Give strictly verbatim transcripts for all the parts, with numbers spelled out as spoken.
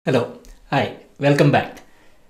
Hello, hi, welcome back.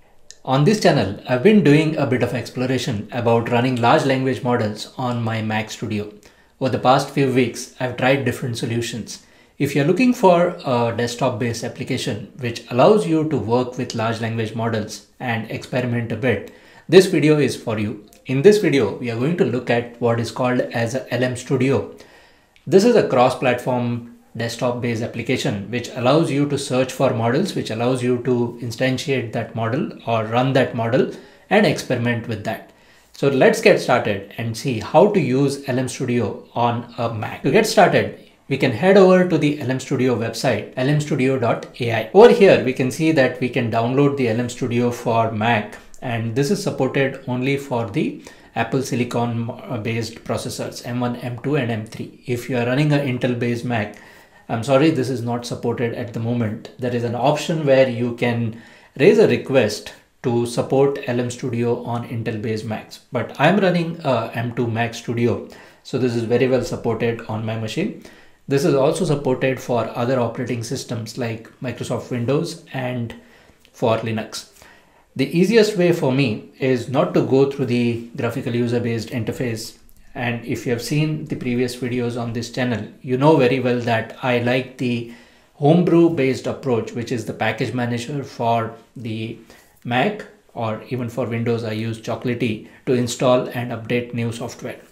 On this channel, I've been doing a bit of exploration about running large language models on my Mac Studio. Over the past few weeks, I've tried different solutions. If you're looking for a desktop-based application which allows you to work with large language models and experiment a bit, this video is for you. In this video, we are going to look at what is called as a LMStudio. This is a cross-platform desktop-based application which allows you to search for models, which allows you to instantiate that model or run that model and experiment with that. So let's get started and see how to use LMStudio on a Mac. To get started, we can head over to the LMStudio website, L M studio dot A I. Over here, we can see that we can download the LMStudio for Mac, and this is supported only for the Apple Silicon based processors M one, M two and M three. If you are running an Intel based Mac, I'm sorry, this is not supported at the moment. There is an option where you can raise a request to support LMStudio on Intel based Macs, but I'm running a M two Mac Studio, so this is very well supported on my machine. This is also supported for other operating systems like Microsoft Windows and for Linux. The easiest way for me is not to go through the graphical user based interface. And if you have seen the previous videos on this channel, you know very well that I like the Homebrew based approach, which is the package manager for the Mac, or even for Windows, I use Chocolatey to install and update new software.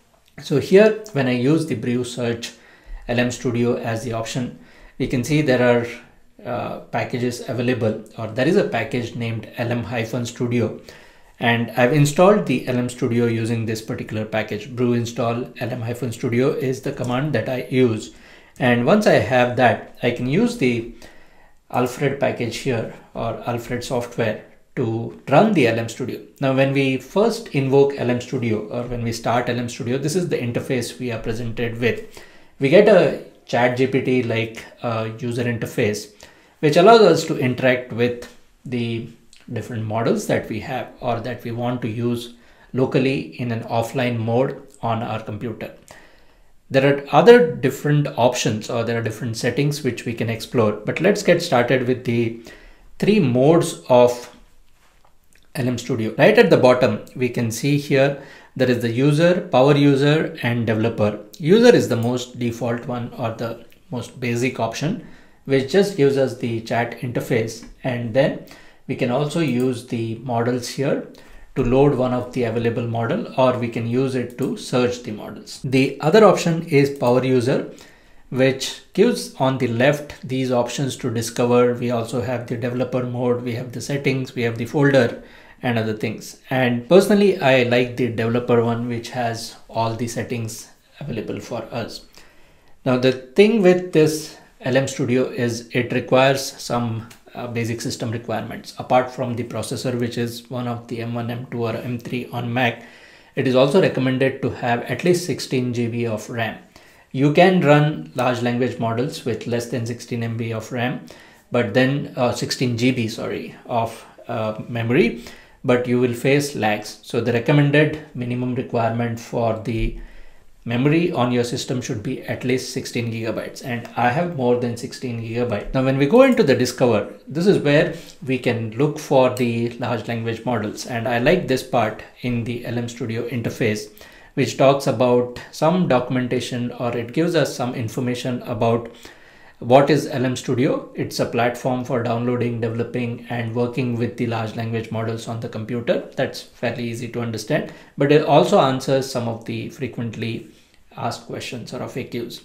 So here, when I use the Brew search LMStudio as the option, we can see there are uh, packages available, or there is a package named L M Studio. And I've installed the LMStudio using this particular package. Brew install L M Studio is the command that I use. And once I have that, I can use the Alfred package here, or Alfred software, to run the LMStudio. Now, when we first invoke LMStudio, or when we start LMStudio, this is the interface we are presented with. We get a ChatGPT like uh, user interface, which allows us to interact with the different models that we have or that we want to use locally in an offline mode on our computer. There are other different options, or there are different settings which we can explore, but let's get started with the three modes of LMStudio. Right at the bottom, we can see here there is the user, power user and developer. User is the most default one, or the most basic option, which just gives us the chat interface, and then we can also use the models here to load one of the available model, or we can use it to search the models. The other option is power user, which gives on the left these options to discover. We also have the developer mode, we have the settings, we have the folder and other things. And personally, I like the developer one, which has all the settings available for us. Now, the thing with this LMStudio is it requires some Uh, basic system requirements. Apart from the processor, which is one of the M one, M two or M three on Mac, it is also recommended to have at least sixteen G B of RAM. You can run large language models with less than sixteen M B of RAM, but then uh, sixteen G B, sorry, of uh, memory, but you will face lags. So the recommended minimum requirement for the memory on your system should be at least sixteen gigabytes, and I have more than sixteen gigabytes. Now, when we go into the discover, this is where we can look for the large language models, and I like this part in the LMStudio interface, which talks about some documentation, or it gives us some information about what is LMStudio. It's a platform for downloading, developing and working with the large language models on the computer. That's fairly easy to understand, but it also answers some of the frequently asked questions or F A Qs,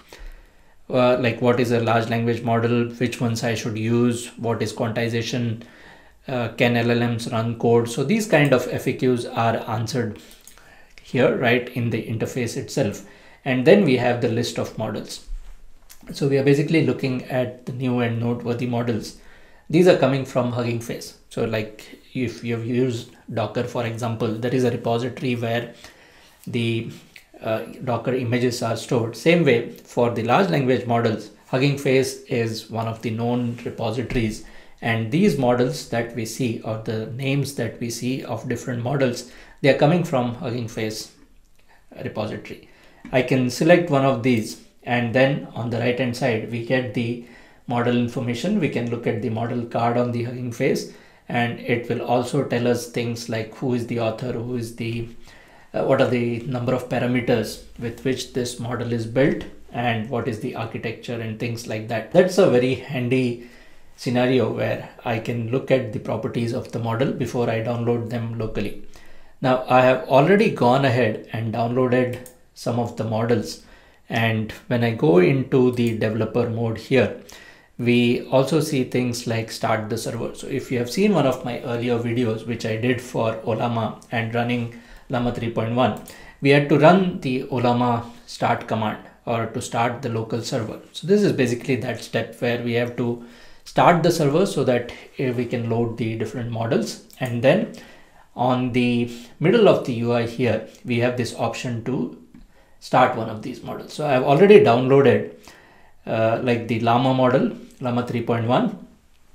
uh, like what is a large language model, which ones I should use, what is quantization, uh, can L L Ms run code. So these kind of F A Qs are answered here, right in the interface itself. And then we have the list of models. So we are basically looking at the new and noteworthy models. These are coming from Hugging Face. So like if you've used Docker, for example, there is a repository where the uh, Docker images are stored. Same way for the large language models, Hugging Face is one of the known repositories. And these models that we see, or the names that we see of different models, they are coming from Hugging Face repository. I can select one of these, and then on the right hand side we get the model information. We can look at the model card on the Hugging Face, and it will also tell us things like who is the author, who is the uh, what are the number of parameters with which this model is built, and what is the architecture and things like that. That's a very handy scenario where I can look at the properties of the model before I download them locally. Now I have already gone ahead and downloaded some of the models, and when I go into the developer mode here, we also see things like start the server. So if you have seen one of my earlier videos which I did for Llama and running Llama three point one, we had to run the Llama start command or to start the local server. So this is basically that step where we have to start the server so that we can load the different models, and then on the middle of the U I here we have this option to start one of these models. So I've already downloaded uh, like the Llama model, Llama three point one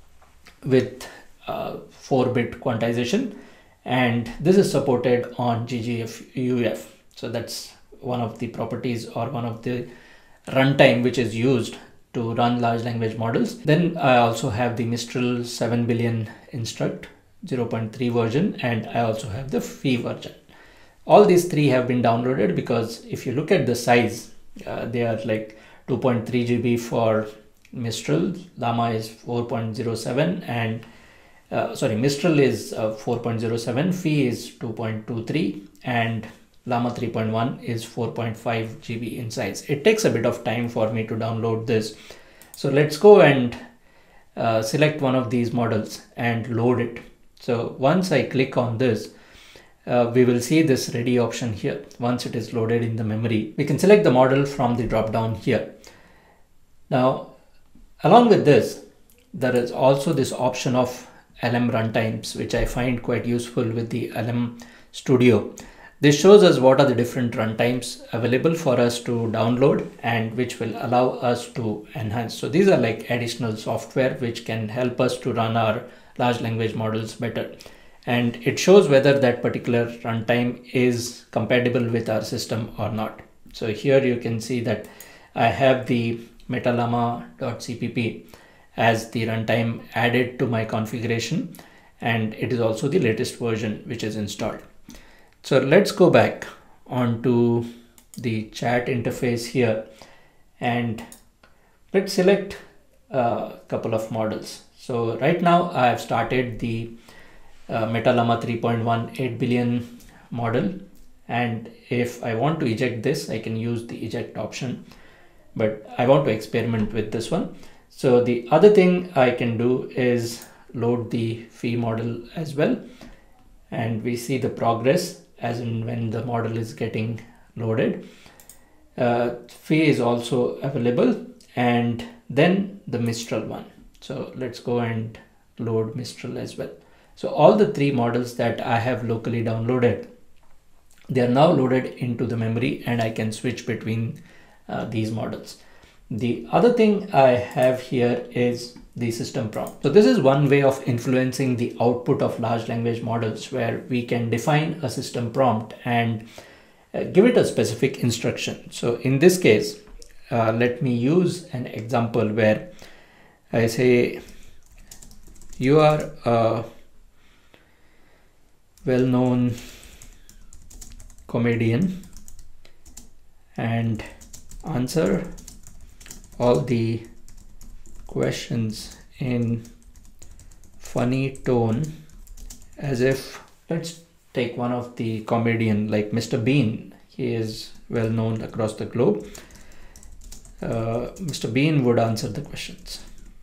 with uh, four bit quantization, and this is supported on G G F U F. So that's one of the properties or one of the runtime which is used to run large language models. Then I also have the Mistral seven billion instruct zero point three version, and I also have the Phi version. All these three have been downloaded because if you look at the size, uh, they are like two point three G B for Mistral, Llama is four point zero seven, and uh, sorry, Mistral is uh, four point zero seven, Phi is two point two three, and Llama three point one is four point five G B in size. It takes a bit of time for me to download this. So let's go and uh, select one of these models and load it. So once I click on this, uh, we will see this ready option here. Once it is loaded in the memory, we can select the model from the drop down here. Now, along with this, there is also this option of L M runtimes, which I find quite useful with the LMStudio. This shows us what are the different runtimes available for us to download and which will allow us to enhance. So these are like additional software which can help us to run our large language models better. And it shows whether that particular runtime is compatible with our system or not. So here you can see that I have the metalama.cpp as the runtime added to my configuration, and it is also the latest version which is installed. So let's go back onto the chat interface here, and let's select a couple of models. So right now I have started the uh, MetaLlama three point one eight billion model, and if I want to eject this, I can use the eject option, but I want to experiment with this one. So the other thing I can do is load the Phi model as well, and we see the progress as in when the model is getting loaded. Uh, Phi is also available, and then the Mistral one. So let's go and load Mistral as well. So all the three models that I have locally downloaded, they are now loaded into the memory, and I can switch between uh, these models. The other thing I have here is the system prompt. So this is one way of influencing the output of large language models, where we can define a system prompt and uh, give it a specific instruction. So in this case, uh, let me use an example where I say you are a well-known comedian and answer all the questions in funny tone as if, let's take one of the comedian like Mister Bean. He is well known across the globe. Uh, Mister Bean would answer the questions.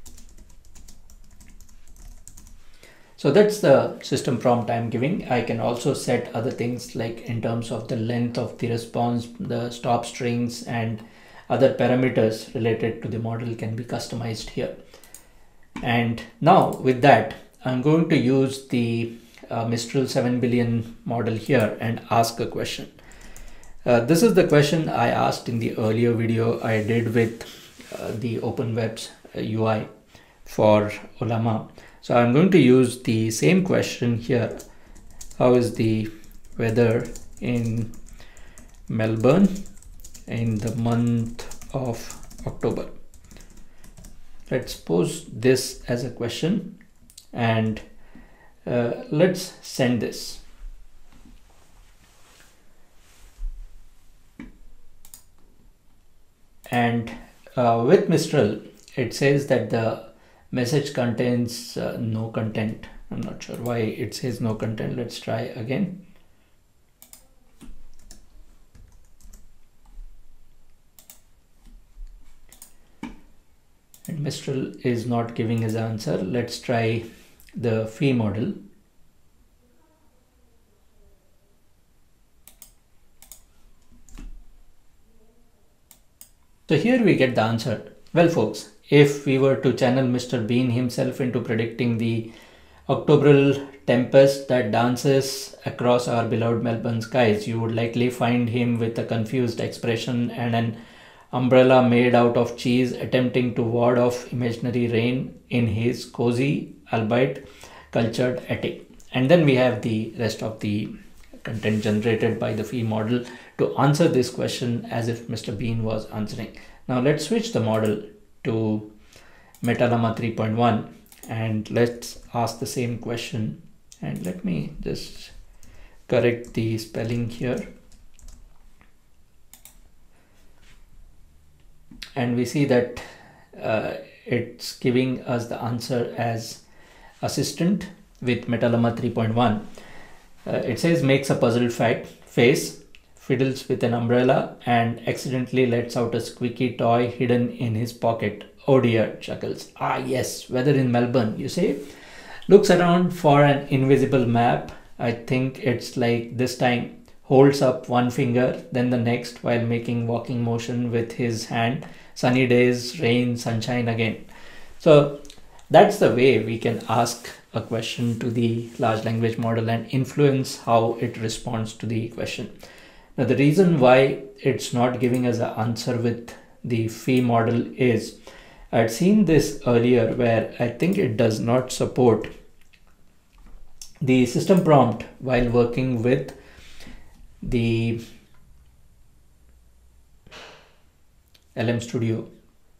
So that's the system prompt I'm giving. I can also set other things like in terms of the length of the response, the stop strings, and other parameters related to the model can be customized here. And now with that, I'm going to use the uh, Mistral seven billion model here and ask a question. Uh, this is the question I asked in the earlier video I did with uh, the OpenWeb's uh, U I for Llama. So I'm going to use the same question here. How is the weather in Melbourne in the month of October? let's pose this as a question, and uh, let's send this. And uh, with Mistral, it says that the message contains uh, no content. I'm not sure why it says no content. Let's try again. And Mistral is not giving his answer. Let's try the fee model. So here we get the answer. Well folks, if we were to channel Mister Bean himself into predicting the Octobral tempest that dances across our beloved Melbourne skies, you would likely find him with a confused expression and an umbrella made out of cheese attempting to ward off imaginary rain in his cozy, albeit cultured attic. And then we have the rest of the content generated by the fee model to answer this question as if Mister Bean was answering. Now let's switch the model to Llama three point one and let's ask the same question. And let me just correct the spelling here. And we see that uh, it's giving us the answer as assistant with Llama three point one. Uh, it says makes a puzzled fact face, fiddles with an umbrella, and accidentally lets out a squeaky toy hidden in his pocket. Oh dear, chuckles. Ah yes, weather in Melbourne, you say? Looks around for an invisible map. I think it's like this time. Holds up one finger, then the next while making walking motion with his hand. Sunny days, rain, sunshine again. So that's the way we can ask a question to the large language model and influence how it responds to the question. Now the reason why it's not giving us an answer with the fee model is I'd seen this earlier where I think it does not support the system prompt while working with the LMStudio.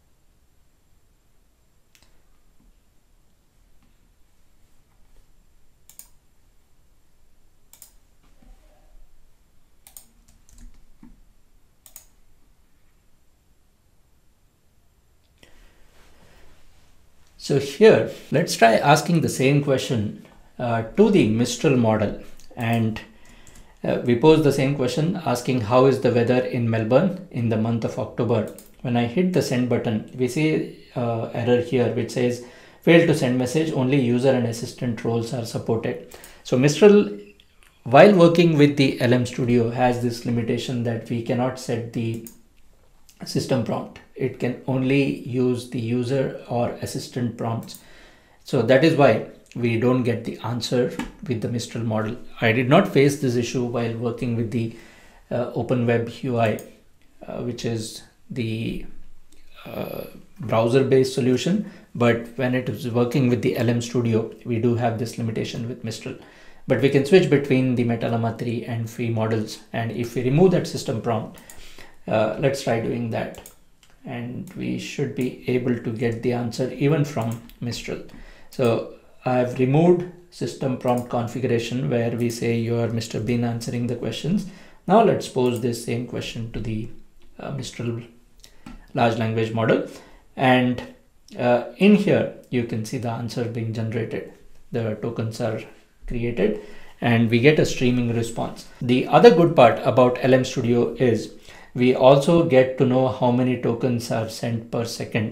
So here, let's try asking the same question uh, to the Mistral model, and uh, we pose the same question asking how is the weather in Melbourne in the month of October. When I hit the send button, we see uh, error here which says failed to send message, only user and assistant roles are supported. So Mistral, while working with the LMStudio, has this limitation that we cannot set the system prompt. It can only use the user or assistant prompts. So that is why we don't get the answer with the Mistral model. I did not face this issue while working with the uh, Open Web U I, uh, which is the uh, browser-based solution. But when it is working with the LMStudio, we do have this limitation with Mistral. But we can switch between the Llama three and fee models. And if we remove that system prompt, Uh, let's try doing that, and we should be able to get the answer even from Mistral. So I've removed system prompt configuration where we say you are Mister Bean answering the questions. Now let's pose this same question to the uh, Mistral large language model, and uh, in here you can see the answer being generated. The tokens are created and we get a streaming response. The other good part about LMStudio is we also get to know how many tokens are sent per second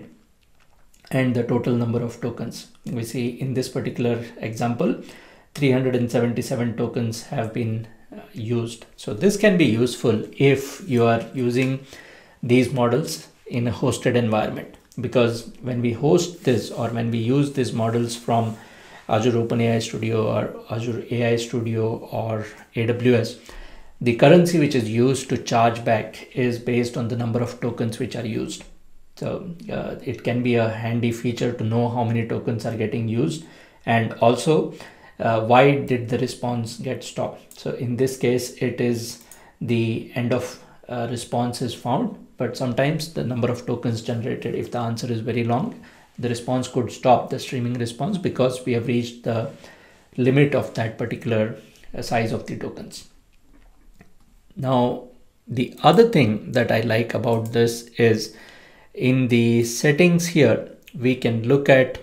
and the total number of tokens. We see in this particular example, three hundred seventy-seven tokens have been uh, used. So this can be useful if you are using these models in a hosted environment, because when we host this or when we use these models from Azure OpenAI Studio or Azure A I Studio or A W S, the currency which is used to charge back is based on the number of tokens which are used. So uh, it can be a handy feature to know how many tokens are getting used, and also uh, why did the response get stopped. So in this case, it is the end of uh, response is found, but sometimes the number of tokens generated, if the answer is very long, the response could stop the streaming response because we have reached the limit of that particular size of the tokens. Now, the other thing that I like about this is in the settings here, we can look at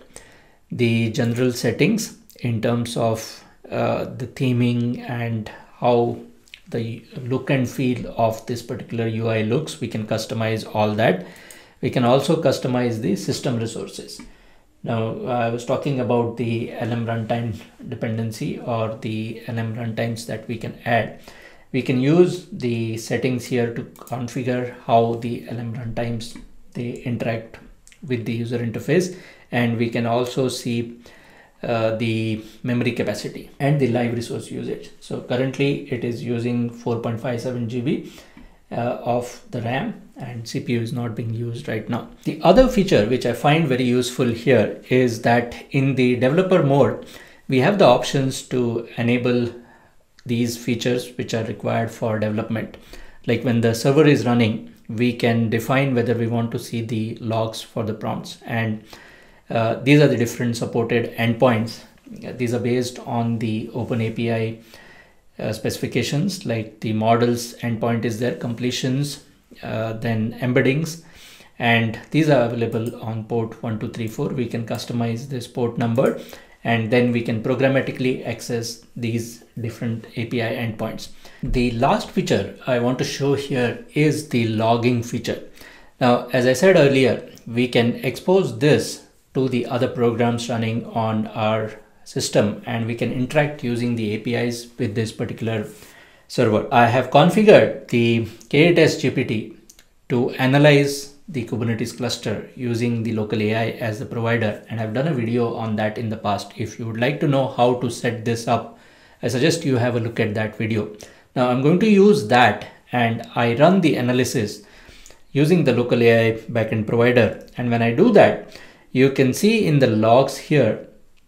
the general settings in terms of uh, the theming and how the look and feel of this particular U I looks. We can customize all that. We can also customize the system resources. Now, I was talking about the L M runtime dependency or the L M runtimes that we can add. We can use the settings here to configure how the L M runtimes they interact with the user interface, and we can also see uh, the memory capacity and the live resource usage. So currently it is using four point five seven G B uh, of the RAM, and C P U is not being used right now. The other feature which I find very useful here is that in the developer mode, we have the options to enable these features which are required for development. Like when the server is running, we can define whether we want to see the logs for the prompts, and uh, these are the different supported endpoints. These are based on the OpenAPI uh, specifications, like the models endpoint is there, completions, uh, then embeddings, and these are available on port one two three four. We can customize this port number, and then we can programmatically access these different A P I endpoints. The last feature I want to show here is the logging feature. Now, as I said earlier, we can expose this to the other programs running on our system, and we can interact using the A P Is with this particular server. I have configured the K eight S G P T to analyze the Kubernetes cluster using the local A I as the provider, and I've done a video on that in the past. If you would like to know how to set this up, I suggest you have a look at that video. Now I'm going to use that, and I run the analysis using the local A I backend provider. And when I do that, you can see in the logs here,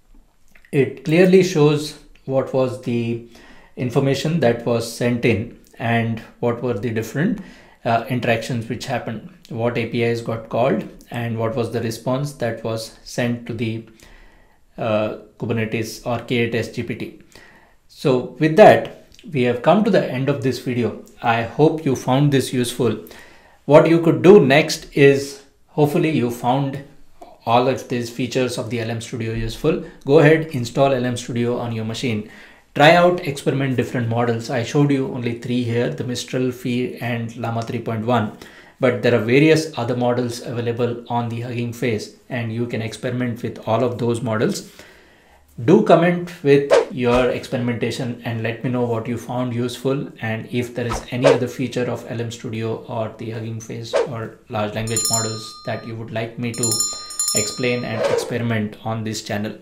it clearly shows what was the information that was sent in and what were the different uh, interactions which happened, what A P Is got called, and what was the response that was sent to the uh, Kubernetes or K eight S G P T. So with that, we have come to the end of this video. I hope you found this useful. What you could do next is, hopefully you found all of these features of the LMStudio useful. Go ahead, install LMStudio on your machine. Try out, experiment different models. I showed you only three here, the Mistral, Fee, and Llama three point one. But there are various other models available on the Hugging Face, and you can experiment with all of those models. Do comment with your experimentation and let me know what you found useful, and if there is any other feature of LMStudio or the Hugging Face or large language models that you would like me to explain and experiment on this channel.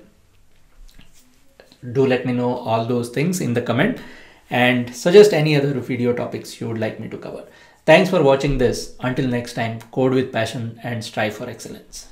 Do let me know all those things in the comment, and suggest any other video topics you would like me to cover. Thanks for watching this. Until next time, code with passion and strive for excellence.